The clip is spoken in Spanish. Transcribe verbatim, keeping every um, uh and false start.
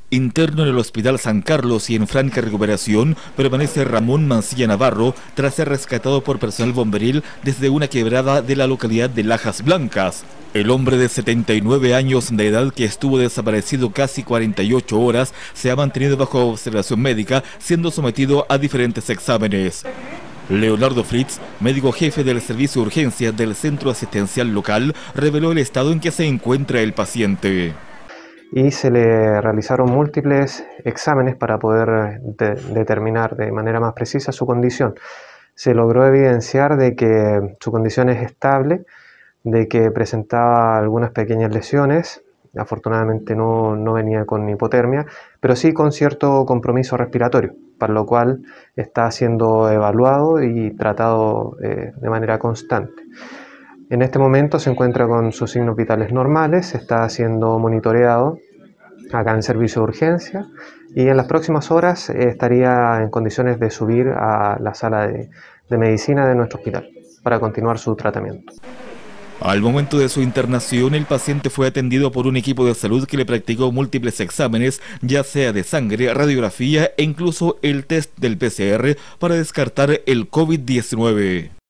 Interno en el Hospital San Carlos y en franca recuperación permanece Ramón Mancilla Navarro tras ser rescatado por personal bomberil desde una quebrada de la localidad de Lajas Blancas. El hombre de setenta y nueve años de edad, que estuvo desaparecido casi cuarenta y ocho horas, se ha mantenido bajo observación médica, siendo sometido a diferentes exámenes. Leonardo Fritz, médico jefe del servicio de urgencias del centro asistencial local, reveló el estado en que se encuentra el paciente. Y se le realizaron múltiples exámenes para poder de, determinar de manera más precisa su condición. Se logró evidenciar de que su condición es estable, de que presentaba algunas pequeñas lesiones, afortunadamente no, no venía con hipotermia, pero sí con cierto compromiso respiratorio, para lo cual está siendo evaluado y tratado eh, de manera constante. En este momento se encuentra con sus signos vitales normales, está siendo monitoreado acá en servicio de urgencia y en las próximas horas eh, estaría en condiciones de subir a la sala de, de medicina de nuestro hospital para continuar su tratamiento. Al momento de su internación, el paciente fue atendido por un equipo de salud que le practicó múltiples exámenes, ya sea de sangre, radiografía e incluso el test del P C R para descartar el COVID diecinueve.